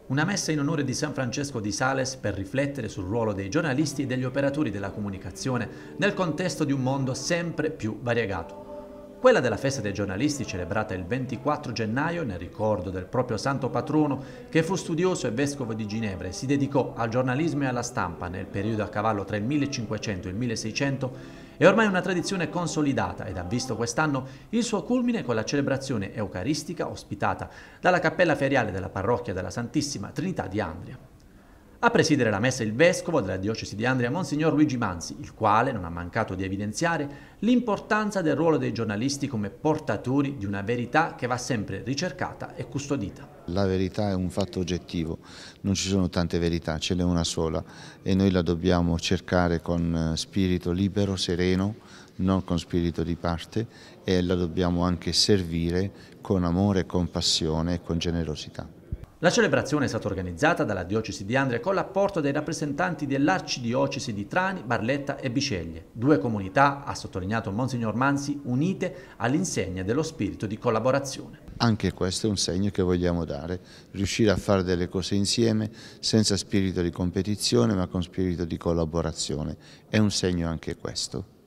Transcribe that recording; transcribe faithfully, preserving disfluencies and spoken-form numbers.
una messa in onore di San Francesco di Sales per riflettere sul ruolo dei giornalisti e degli operatori della comunicazione nel contesto di un mondo sempre più variegato. Quella della festa dei giornalisti, celebrata il ventiquattro gennaio nel ricordo del proprio santo patrono, che fu studioso e vescovo di Ginevra e si dedicò al giornalismo e alla stampa nel periodo a cavallo tra il millecinquecento e il milleseicento, è ormai una tradizione consolidata ed ha visto quest'anno il suo culmine con la celebrazione eucaristica ospitata dalla cappella feriale della parrocchia della Santissima Trinità di Andria. A presidere la messa il vescovo della diocesi di Andria, Monsignor Luigi Manzi, il quale non ha mancato di evidenziare l'importanza del ruolo dei giornalisti come portatori di una verità che va sempre ricercata e custodita. La verità è un fatto oggettivo, non ci sono tante verità, ce n'è una sola e noi la dobbiamo cercare con spirito libero, sereno, non con spirito di parte, e la dobbiamo anche servire con amore, con passione e con generosità. La celebrazione è stata organizzata dalla diocesi di Andria con l'apporto dei rappresentanti dell'arcidiocesi di Trani, Barletta e Biceglie, due comunità, ha sottolineato Monsignor Manzi, unite all'insegna dello spirito di collaborazione. Anche questo è un segno che vogliamo dare, riuscire a fare delle cose insieme senza spirito di competizione ma con spirito di collaborazione. È un segno anche questo.